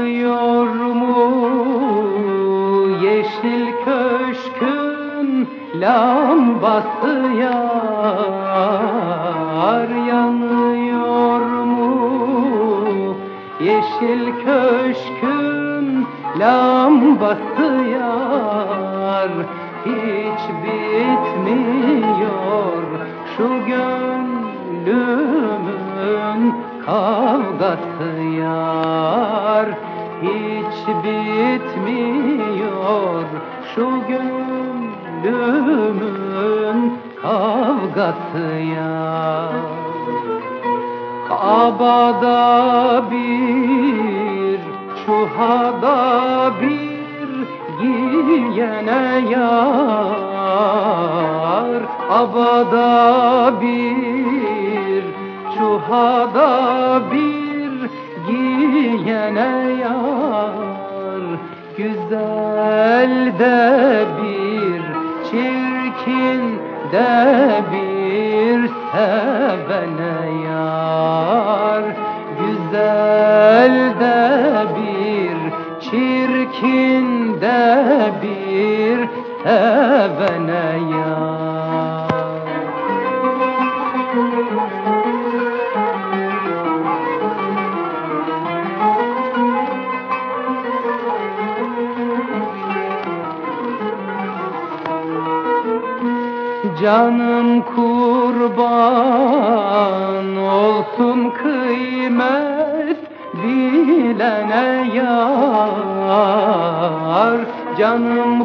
Yanıyor mu yeşil köşkün lambası yar? Yanıyor mu yeşil köşkün lambası yar? Hiç bitmiyor şu gönlümün kavgası yar. Hiç bitmiyor şu gönlümün kavgası yar. Kabada bir, çuhada bir giyene yar. Abada bir, çuhada bir giyene yar. Güzel de bir, çirkin de bir sevene yar. Güzel de bir, çirkin de bir sevene yar. Canım kurban olsun kıymet bilene yar. Canım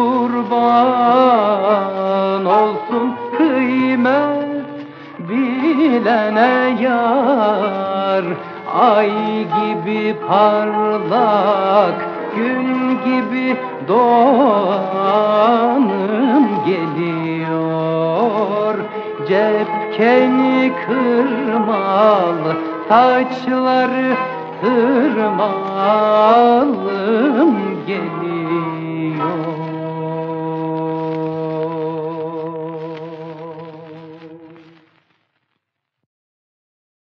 kurban olsun kıymet bilene yar. Ay gibi parlak, gün gibi doğanım geliyor. Cepkeni kırmalı, saçları sırmalım geliyor.